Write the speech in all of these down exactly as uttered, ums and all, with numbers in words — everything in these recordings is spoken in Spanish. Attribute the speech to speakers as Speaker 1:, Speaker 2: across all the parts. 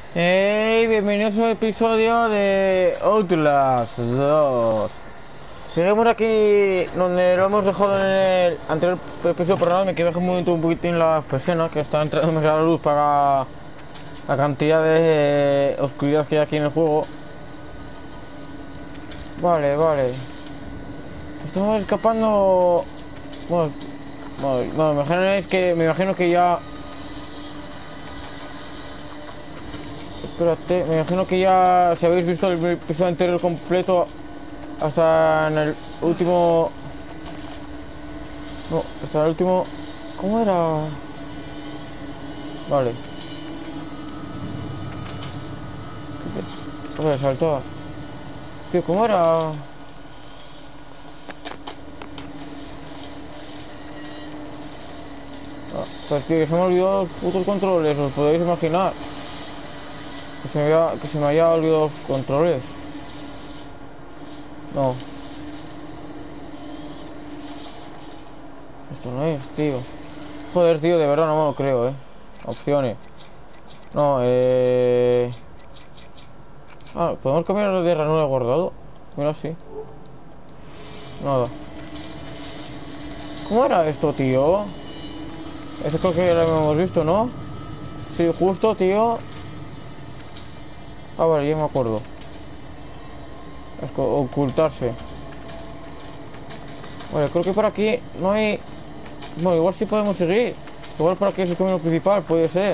Speaker 1: Hey, bienvenidos a un episodio de Outlast dos. Seguimos aquí donde lo hemos dejado en el anterior episodio. Perdón, me quedé un momento un poquitín la persiana, que está entrando demasiada luz para la cantidad de oscuridad que hay aquí en el juego. Vale, vale. Estamos escapando. Bueno, bueno, bueno, me imagino que me imagino que ya. Espérate, me imagino que ya si habéis visto el episodio anterior completo hasta en el último. No, hasta el último. ¿Cómo era? Vale. Joder, saltó. Tío, ¿cómo era? Ah, pues tío, que se me olvidado los putos controles, os podéis imaginar. Que se me había, que se me haya olvidado los controles. No. Esto no es, tío. Joder, tío, de verdad no me lo creo, eh. Opciones. No, eh... Ah, ¿podemos cambiar de ranura guardado? Mira, sí. Nada. ¿Cómo era esto, tío? Eso creo que ya lo hemos visto, ¿no? Sí, justo, tío. Ah, vale, ya me acuerdo. Es que ocultarse. Vale, creo que por aquí no hay... Bueno, igual sí podemos seguir. Igual por aquí es el camino principal, puede ser.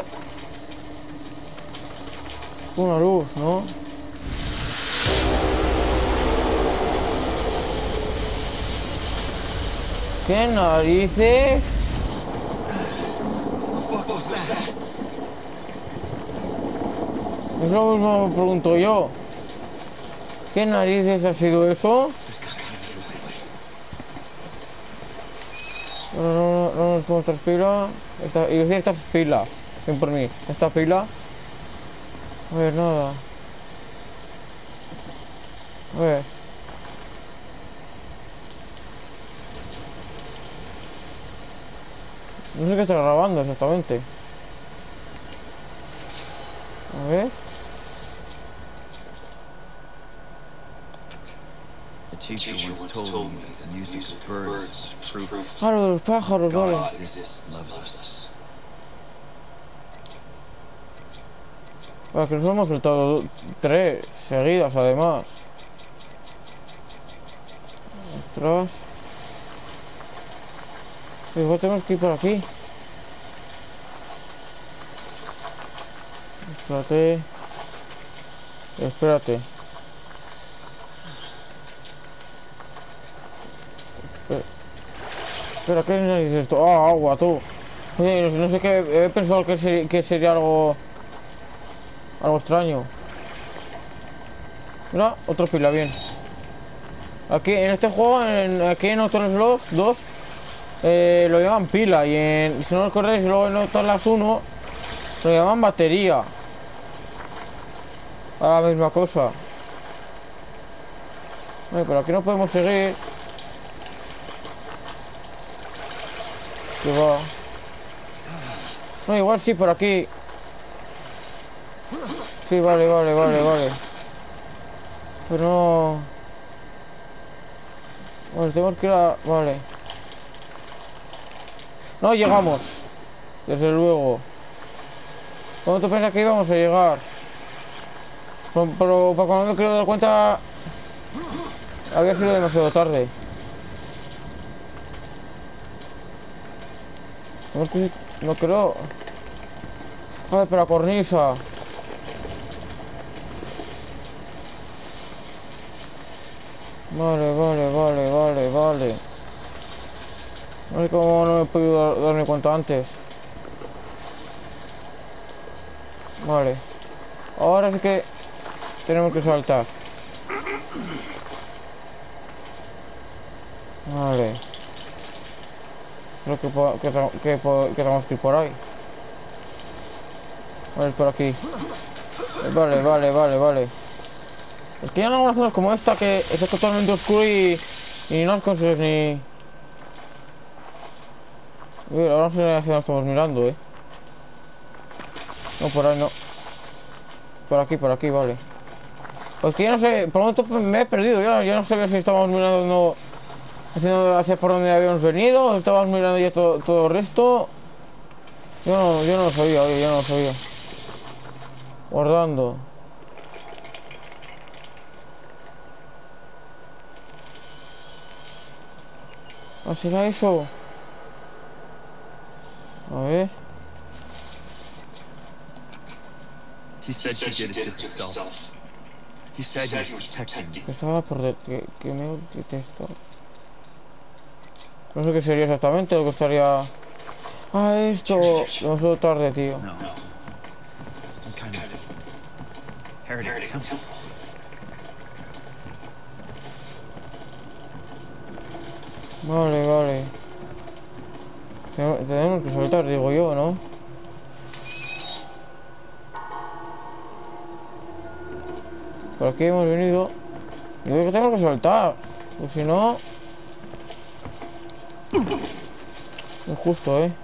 Speaker 1: Una luz, ¿no? ¿Qué narices? Es lo mismo me pregunto yo. ¿Qué narices ha sido eso? No, no, no, no nos podemos estar pila. Esta, y decía esta pila. Ven por mí. Esta pila. A ver, nada. A ver. No sé qué está grabando exactamente. A ver.
Speaker 2: The teacher once told me that the music of birds is proof
Speaker 1: Ah, lo de los pájaros, vale.
Speaker 2: God exists, loves us.
Speaker 1: Para que nos hemos soltado tres seguidas, además. Ostras. Igual tenemos que ir por aquí. Espérate. Espérate. Espera, Espera, ¿qué narices es esto? Ah, agua, tú. Oye, no sé qué. He pensado que, ser, que sería algo. Algo extraño. Mira, otro pila, bien. Aquí, en este juego, en, aquí en Outlast dos, eh, lo llaman pila. Y en, si no lo recordáis, luego en Outlast uno, lo llaman batería. A la misma cosa. Ay, pero aquí no podemos seguir. Que va. No, igual sí, por aquí. Sí, vale, vale, vale, vale. Pero no... Bueno, tenemos que ir a... Vale. No llegamos. Desde luego. ¿Cómo te piensas que íbamos a llegar? Pero, pero para cuando me quiero dar cuenta... Había sido demasiado tarde. No, que- no creo... Joder, pero la cornisa. Vale, vale, vale, vale, vale. No sé cómo no me he podido dar- darme cuenta antes. Vale. Ahora sí que tenemos que saltar. Vale. Creo que, po- que, te- que, po- que tenemos que ir por ahí. Vale, por aquí. Vale, vale, vale, vale. Es que ya en algunas zonas como esta que es totalmente oscuro y, y no consigues ni... Uy, ahora no sé hacia dónde estamos mirando, eh. No, por ahí no. Por aquí, por aquí, vale. Pues que ya no sé, por el momento me he perdido, ya, ya no sabía si estábamos mirando haciendo hacia por donde habíamos venido, o estábamos mirando ya todo, todo el resto. Yo no, yo no lo sabía, oye, yo no lo sabía. Guardando. ¿Ah, será eso? A ver.
Speaker 2: He said she did it to herself. He said he was protecting me.
Speaker 1: Que estaba por de, que, que me que esto. No sé qué sería exactamente, lo que estaría. Ah, esto. Demasiado tarde, tío.
Speaker 2: No. Some kind of heretic temple.
Speaker 1: Vale, vale. Tenemos que soltar, digo yo, ¿no? Por aquí hemos venido. Yo creo que tenemos que soltar. Pues si no... Injusto, ¿eh?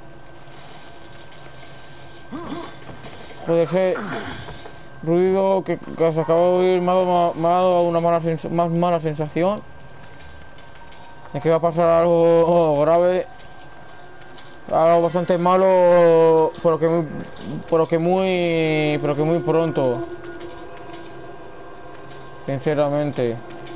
Speaker 1: Puede ser... Ruido que, que se acaba de oír me ha dado, me ha dado una mala, más mala sensación. Es que va a pasar algo grave. Algo bastante malo. Por lo que muy... Por lo que muy... Por lo que muy pronto. Sinceramente.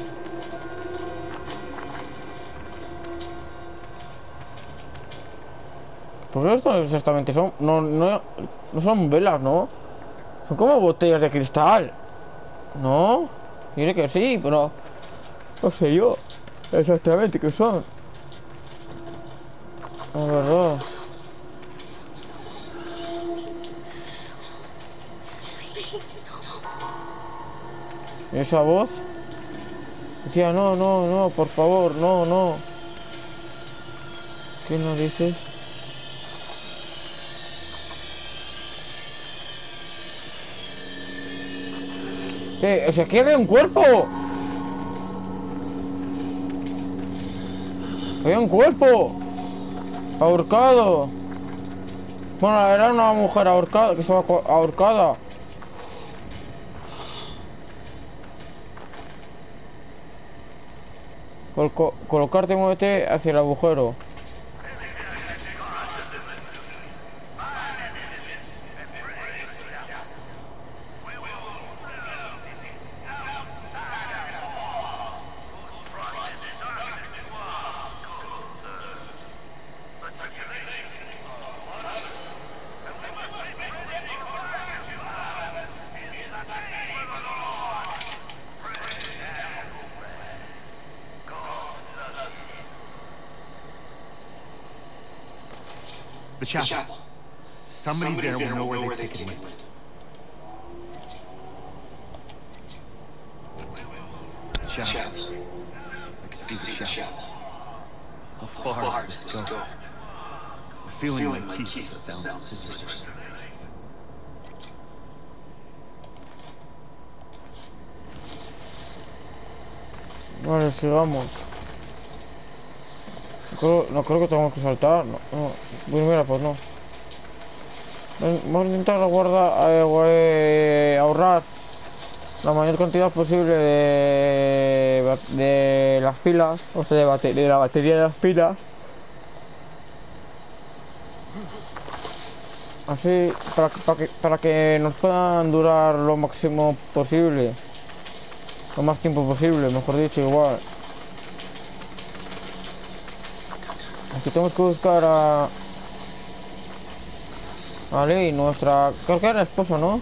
Speaker 1: ¿Por qué esto exactamente son? No, no, no son velas, ¿no? Son como botellas de cristal. ¿No? Diré que sí, pero no sé yo exactamente qué son. La verdad. ¿Y esa voz? Decía, no, no, no, por favor, no, no. ¿Qué nos dices? ¿Qué? O sea, ¿qué había un cuerpo? Había un cuerpo ahorcado. Bueno, era una mujer ahorcada, que estaba ahorcada. Col co colocarte y muévete hacia el agujero.
Speaker 2: The chapel. Somebody there will know where they've taken me. The chapel. I can see the chapel. How far does this go? I'm feeling my teeth with the sound of scissors.
Speaker 1: Vale, sigamos. No creo, no creo que tengamos que saltar. No, no. Bueno, mira, pues no. Vamos a intentar guardar, eh, ahorrar la mayor cantidad posible de, de las pilas, o sea, de, bate, de la batería de las pilas. Así, para, para, que, para que nos puedan durar lo máximo posible. Lo más tiempo posible, mejor dicho, igual. Aquí tenemos que buscar a... Vale, y nuestra... Creo que era esposa, ¿no?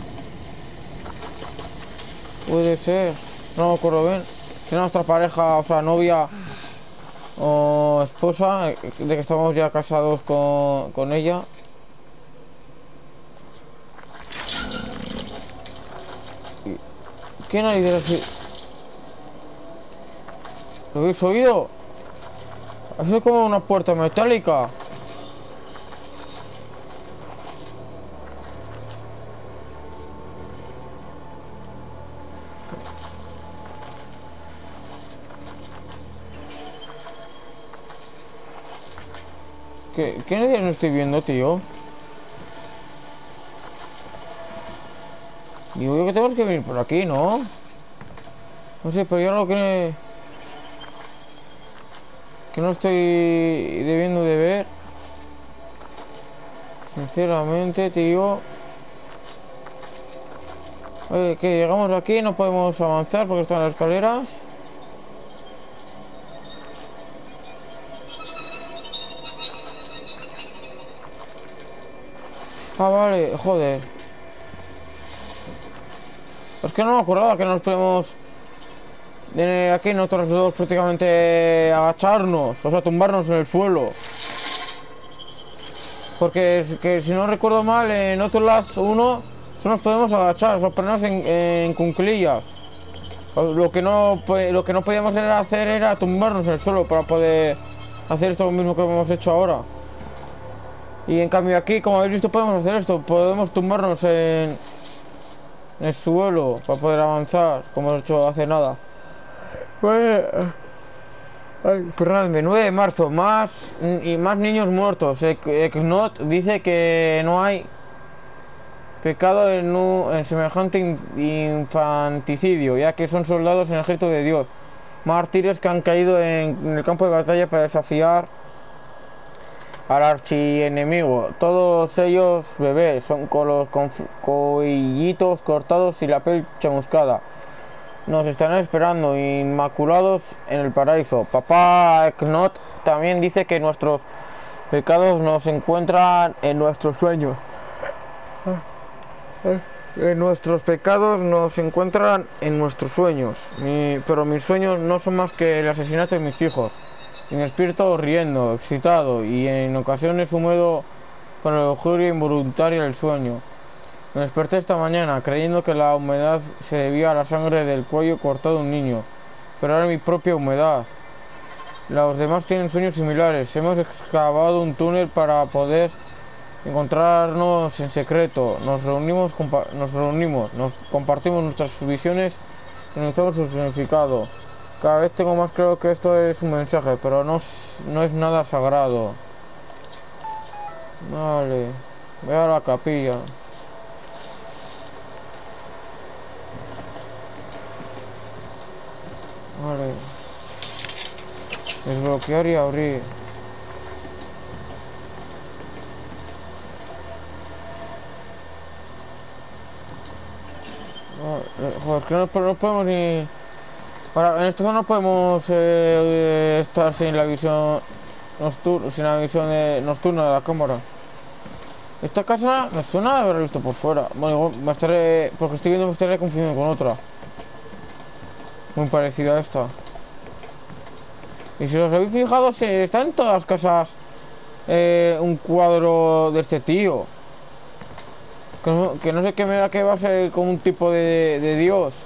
Speaker 1: Puede ser. No me acuerdo bien. Si nuestra pareja, o sea, novia o esposa, de que estamos ya casados con, con ella. ¿Qué narices así? ¿Lo habéis oído? Ha sido como una puerta metálica. ¿Qué, qué narices no estoy viendo, tío? Digo yo que tenemos que venir por aquí, ¿no? No sé, pero yo lo que... Que no estoy debiendo de ver. Sinceramente, tío. Oye, que llegamos aquí, no podemos avanzar porque están las escaleras. Ah, vale, joder. Es que no me acordaba que nos podemos... De aquí nosotros dos prácticamente agacharnos, o sea, tumbarnos en el suelo. Porque que, si no recuerdo mal, en Outlast uno solo nos podemos agachar, o sea, ponernos en, en cunclillas. Lo que no lo que no podíamos era hacer era tumbarnos en el suelo para poder hacer esto mismo que hemos hecho ahora. Y en cambio aquí, como habéis visto, podemos hacer esto, podemos tumbarnos en, en el suelo para poder avanzar, como hemos hecho hace nada. Pues... Ay, perdóname, nueve de marzo, más y más niños muertos. Knot dice que no hay pecado en, un, en semejante in, infanticidio, ya que son soldados en el ejército de Dios, mártires que han caído en, en el campo de batalla para desafiar al archienemigo. Todos ellos bebés, son con los con, collitos cortados y la piel chamuscada. Nos estarán esperando inmaculados en el paraíso. Papá Knot también dice que nuestros pecados nos encuentran en nuestros sueños. En nuestros pecados nos encuentran en nuestros sueños. Mi, pero mis sueños no son más que el asesinato de mis hijos. Y me despierto riendo, excitado, y en ocasiones húmedo con el lujuria involuntaria del sueño. Me desperté esta mañana creyendo que la humedad se debía a la sangre del cuello cortado de un niño, pero era mi propia humedad. Los demás tienen sueños similares. Hemos excavado un túnel para poder encontrarnos en secreto. Nos reunimos, nos reunimos, nos compartimos nuestras visiones y analizamos su significado. Cada vez tengo más claro que esto es un mensaje, pero no, no es nada sagrado. Vale, voy a la capilla. Vale. Desbloquear y abrir. Vale. Joder, es que no, no podemos ni... Ahora, en esta zona no podemos eh, estar sin la visión nocturna, sin la visión de, nocturna de la cámara. Esta casa me suena de haberla visto por fuera. Bueno, me estaré... Porque estoy viendo, me estaré confundiendo con otra muy parecida a esta. Y si os habéis fijado, si está en todas las casas eh, un cuadro de este tío. Que no, que no sé qué me da, que va a ser como un tipo de, de dios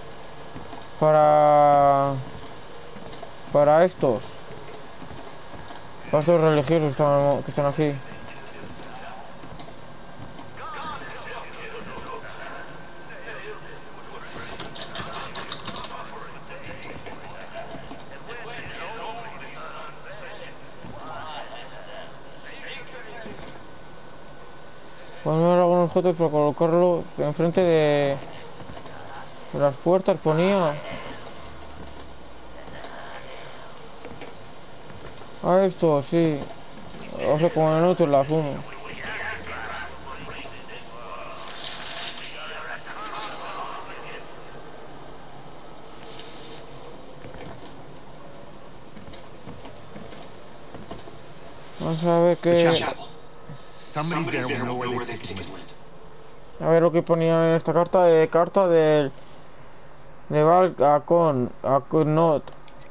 Speaker 1: para para estos para estos religiosos que están, que están aquí. Poner algunos objetos para colocarlos enfrente de, de las puertas. Ponía a esto, sí. O sea, como en el otro, las uno. Vamos a ver qué... A ver lo que ponía en esta carta, de carta del de Val Akon, Akonot,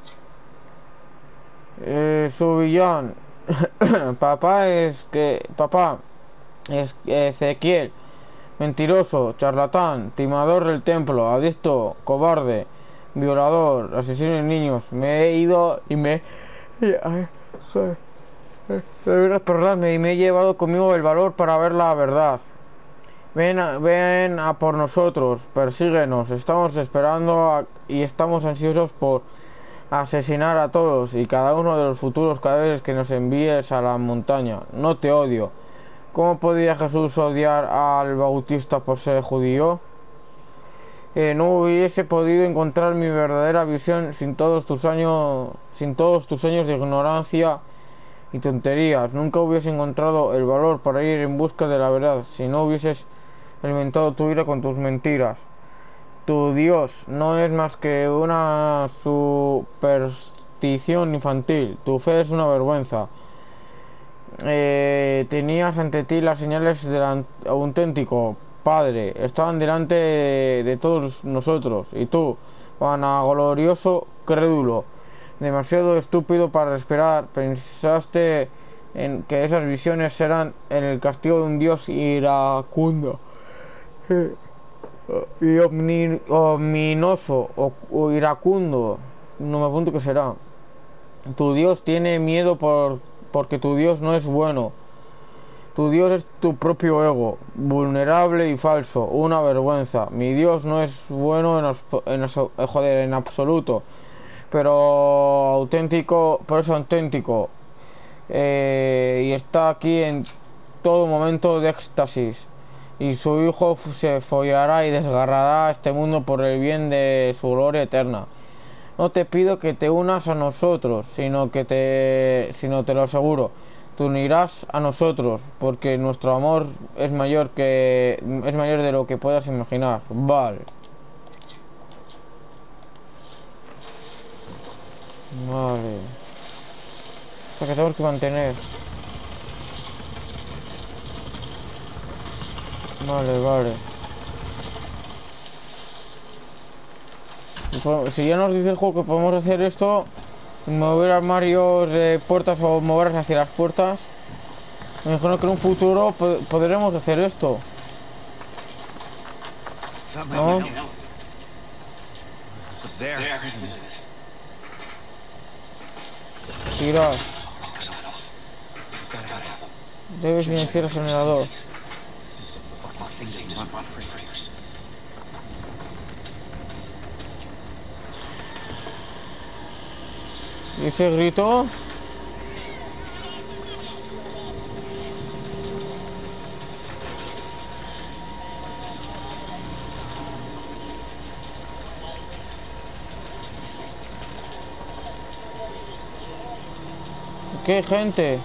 Speaker 1: eh, su villano. Papá es que papá es Ezequiel, mentiroso, charlatán, timador del templo, adicto, cobarde, violador, asesino de niños. Me he ido y me perdonadme, y me he llevado conmigo el valor para ver la verdad. Ven a, ven a por nosotros, persíguenos, estamos esperando a, y estamos ansiosos por asesinar a todos y cada uno de los futuros cadáveres que nos envíes a la montaña. No te odio. ¿Cómo podía Jesús odiar al Bautista por ser judío? que no hubiese podido encontrar mi verdadera visión sin todos tus años, sin todos tus años de ignorancia y tonterías. Nunca hubiese encontrado el valor para ir en busca de la verdad si no hubieses alimentado tu ira con tus mentiras. Tu Dios no es más que una superstición infantil. Tu fe es una vergüenza. Eh, tenías ante ti las señales del auténtico Padre. Estaban delante de, de todos nosotros. Y tú, vanaglorioso crédulo, demasiado estúpido para esperar, pensaste en que esas visiones eran en el castigo de un Dios iracundo y omni, ominoso o, o iracundo. No me apunto que será. Tu Dios tiene miedo por, porque tu Dios no es bueno. Tu Dios es tu propio ego, vulnerable y falso, una vergüenza. Mi Dios no es bueno en, en, joder, en absoluto, pero auténtico, pero es auténtico, eh, y está aquí en todo momento de éxtasis. Y su hijo se follará y desgarrará este mundo por el bien de su gloria eterna. No te pido que te unas a nosotros, sino que te, sino te lo aseguro, te unirás a nosotros, porque nuestro amor es mayor que es mayor de lo que puedas imaginar. Vale. Vale. O sea que tenemos que mantener. Vale, vale. Si ya nos dice el juego que podemos hacer esto, mover armarios de puertas o moverlas hacia las puertas, me imagino que en un futuro pod podremos hacer esto, ¿no? Tira. Debes iniciar el generador. ¿Y ese grito? ¿Qué, gente?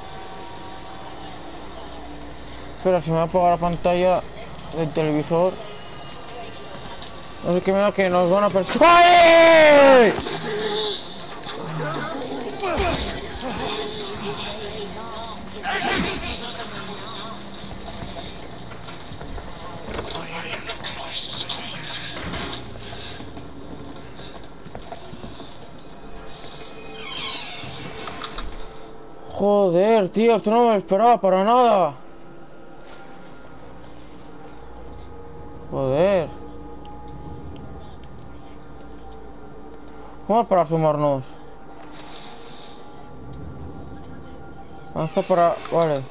Speaker 1: Espera, se me va a apagar la pantalla del televisor. No sé qué me da que nos van a perder. ¡Ay! Joder, tío, esto no me lo esperaba para nada. Joder. ¿Cómo es para sumarnos? Avanza para... Vale.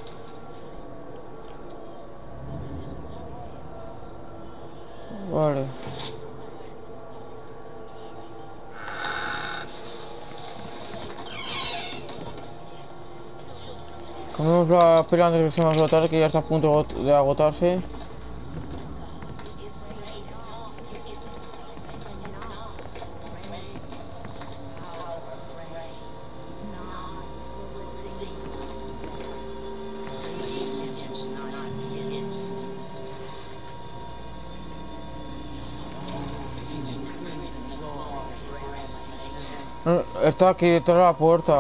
Speaker 1: Vale. Comemos la pila antes de que se nos agote, que ya está a punto de agotarse. Está aquí detrás de la puerta.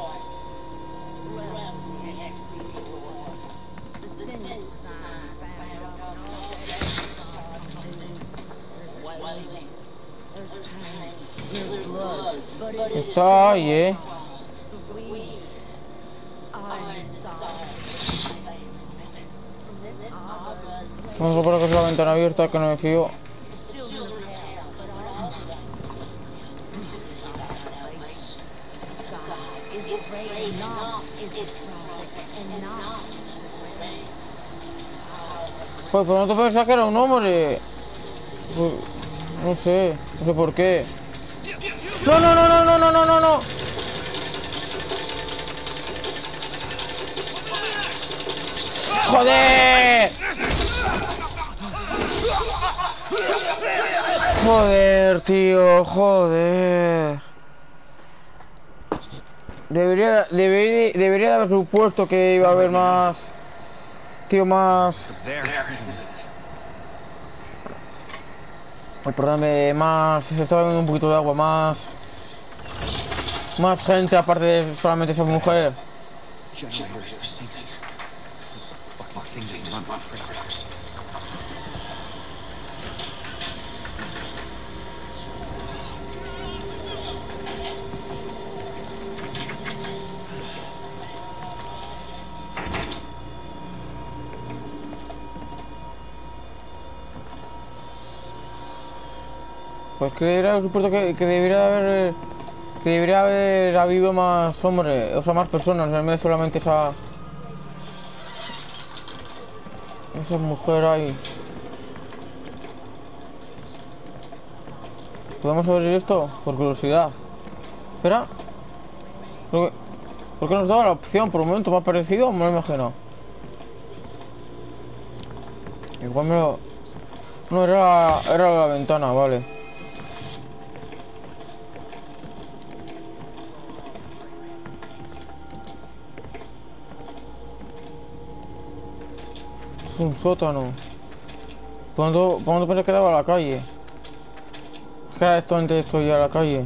Speaker 1: Está ahí, eh. Vamos a poner que es la ventana abierta, que no me fío. Pues, pero no te pensás que era un hombre. Pues, no sé, no sé por qué. No, no, no, no, no, no, no, no, no. ¡Joder! Joder, tío, joder. Debería, debería, debería de haber supuesto que iba a haber más... Tío, más... Ay, perdóname, más... Se estaba bebiendo un poquito de agua, más... Más gente aparte de solamente esa mujer. Pues que era supuesto que, que debería haber... Que debería haber habido más hombres, o sea, más personas, en vez de solamente esa... Esa mujer ahí. ¿Podemos abrir esto? Por curiosidad. Espera. Creo que... ¿Por qué nos daba la opción? Por un momento me ha parecido, me lo he imaginado. Igual me lo... No, era, era la ventana, vale. Es un sótano. ¿Cuándo, ¿Cuándo pensé que daba a la calle? ¿Qué era esto antes de esto ya a la calle?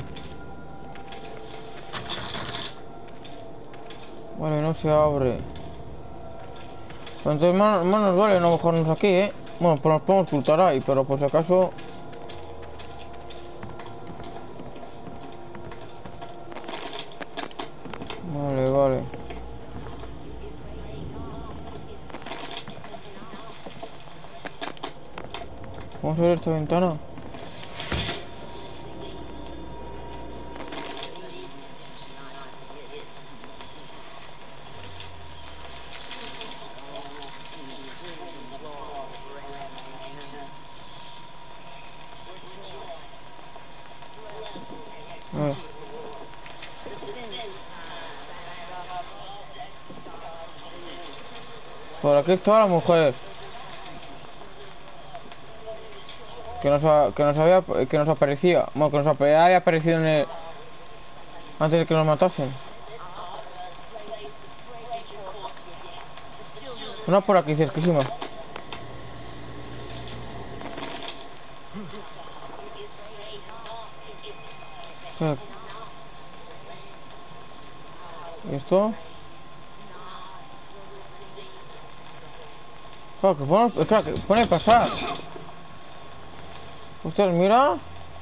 Speaker 1: Vale, no se abre. Entonces más, más nos vale no bajarnos aquí, ¿eh? Bueno, pues nos podemos ocultar ahí, pero por si acaso... Vale, vale. Vamos a ver esta ventana. A ver. Por aquí está la mujer. Que nos, ha, que nos había, que nos aparecía. Bueno, que nos había aparecido en el... Antes de que nos matasen. Una por aquí cerquísima. ¿Y esto? Oh, que pone, espera, que pone pasar. Ustedes, mira.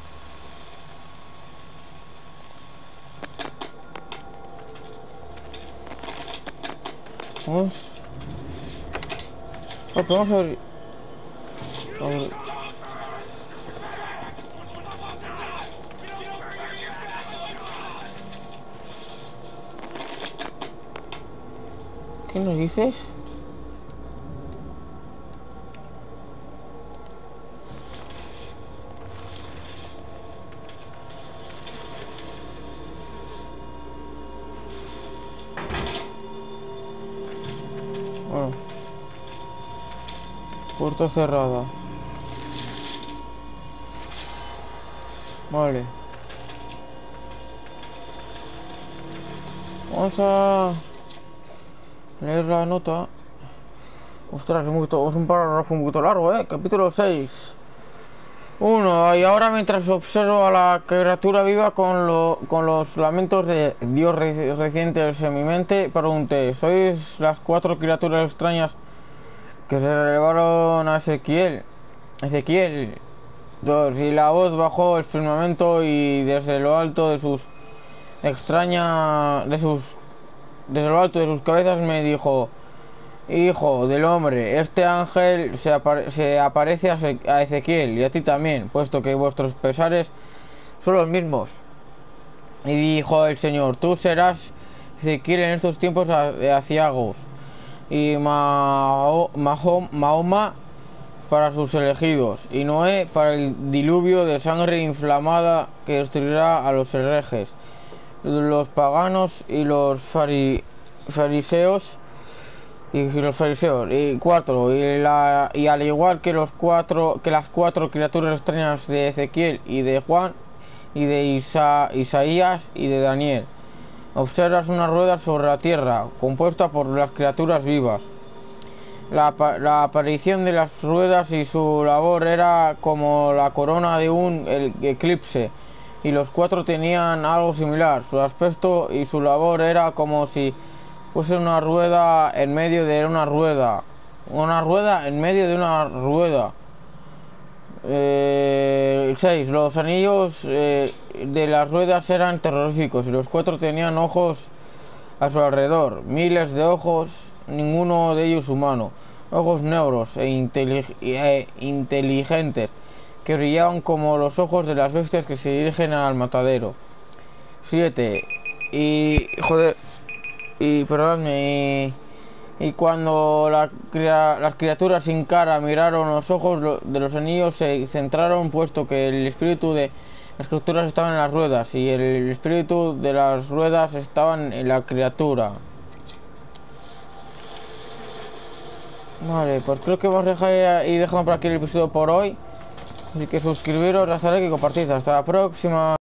Speaker 1: Vamos. Oh, pero vamos a ver. A ver. ¿Qué nos dices? Bueno. Puerta cerrada. Vale. Vamos a leer la nota. Ostras, es un, poquito, es un párrafo un poquito largo, ¿eh? Capítulo seis. uno. Y ahora mientras observo a la criatura viva con, lo, con los lamentos de Dios re, recientes en mi mente, pregunté: ¿sois las cuatro criaturas extrañas que se revelaron a Ezequiel? Ezequiel. dos. Y la voz bajó el firmamento y desde lo alto de sus extraña... de sus... desde lo alto de sus cabezas me dijo: Hijo del hombre, este ángel se, apare se aparece a, a Ezequiel y a ti también, puesto que vuestros pesares son los mismos. Y dijo el Señor: tú serás Ezequiel en estos tiempos aciagos, y Maho Maho Mahoma para sus elegidos, y Noé para el diluvio de sangre inflamada que destruirá a los herejes, los paganos y los fari fariseos y los fariseos. Y cuatro, y, la, y al igual que los cuatro, que las cuatro criaturas extrañas de Ezequiel y de Juan y de Isa, Isaías y de Daniel, observas una rueda sobre la tierra compuesta por las criaturas vivas. La, la aparición de las ruedas y su labor era como la corona de un eclipse, y los cuatro tenían algo similar. Su aspecto y su labor era como si fuese una rueda en medio de una rueda. Una rueda en medio de una rueda. Eh, seis. Los anillos eh, de las ruedas eran terroríficos y los cuatro tenían ojos a su alrededor. Miles de ojos, ninguno de ellos humano. Ojos negros e, intelig e inteligentes, que brillaban como los ojos de las bestias que se dirigen al matadero. siete. Y... joder... Y... perdóname... Y, y cuando la, las criaturas sin cara miraron los ojos de los anillos, se centraron, puesto que el espíritu de las criaturas estaban en las ruedas y el espíritu de las ruedas estaban en la criatura. Vale, pues creo que vamos a dejar ir dejando por aquí el episodio por hoy. Así que suscribiros, ya sabéis, que compartís. Hasta la próxima.